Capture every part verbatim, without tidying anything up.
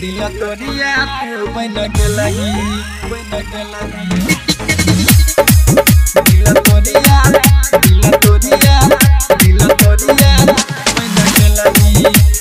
दिल तोरिया बन गेलही बन गेलही दिल तोरिया दिल तोरिया दिल तोरिया बन गेलही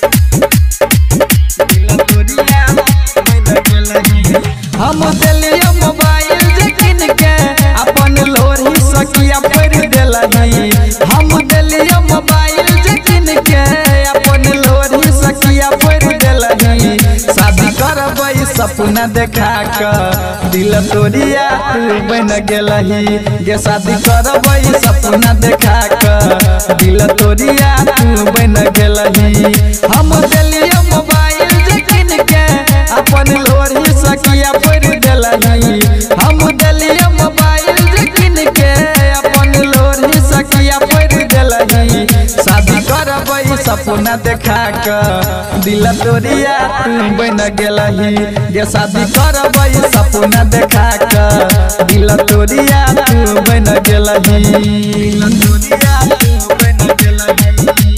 दिल तोरिया बन गेलही। हम दिलियो मोबाइल जे किन के अपन लोरी सखिया पर देलही। हम दिलियो मोबाइल जे किन के अपन लोरी सखिया पर देलही। शादी करबै सपना देखा के दिल तोरिया बन गेलही गे। शादी करबै सपना देखा के दिल तोरिया बन गेलही। हम दिलियो मोबाइल जे किन के अपन लोरी सखिया पर देलही। हम दिलियो मोबाइल जे किन के अपन लोरी सखिया पर देलही। शादी करबै सपना देखा के दिल तोरिया बन गेलही गे। शादी करबै सपना देखा के दिल तोरिया बन गेलही दिल तोरिया बन गेलही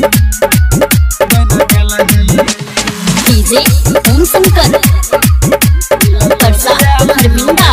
बन गेलही। डीजे ओम शंकर परसा हरबिंदा।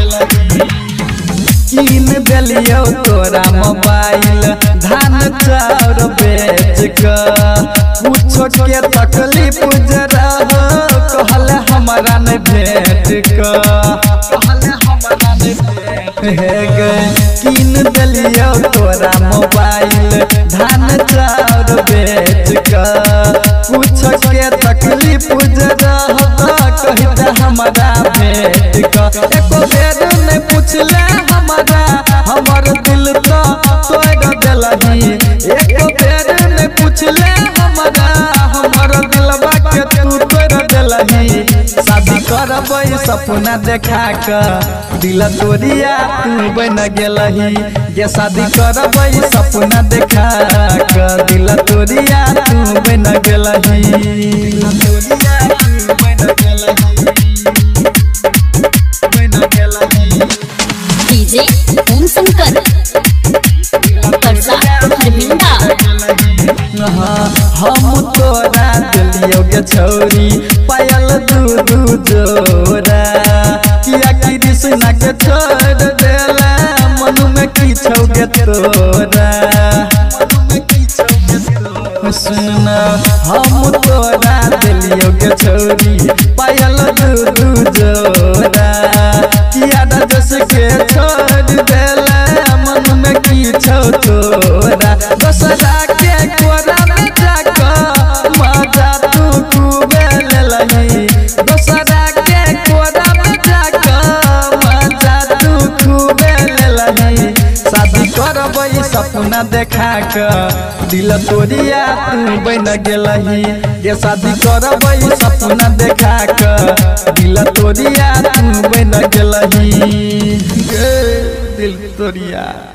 किन देलियो तोरा मोबाइल धान चाउर बेच के कुछो के तकलीफ जरा कहल हमरा ने भेट के कहल हमरा ने भेट हे गे। किन देलियो तोरा मोबाइल धान चाउर बेच के कुछो के तकलीफ जरा कहता हमरा भेट के। एको बेर ने पूछले हमरा हमर दिल तो तोड़ देलही। एको बेर ने पूछले हमरा हमर दिलवा के तू तोड़ देलही। शादी करबै सपना देखा के दिल तोरिया बन गेलही गे। शादी करबै सपना देखा के दिल तोरिया बन गेलही दिल तोरिया बन गेलही बन गेलही। डीजे ओम शंकर परसा हरबिंदा। हम तोरा दिलियो गे छौरी पायल दू दू जोरा। किया कि कृष्णा के छोड़ देला मन में की छौ गे तोरा सुन। हम तोरा दिलियो गे छौरी पायल दू दू जोरा। किया रजस के छोड़ देला मन में की छौ तोरा। दसरा के कोरा में जाके मजा तू खूबे लेलही। दसरा के कोरा में जाके मजा तू खूबे लेलही। शादी करबै सपना देखा के दिल तोरिया बन गेलही गे। शादी करबै सपना देखा के दिल तोरिया बन गेलही गे दिल तोरिया।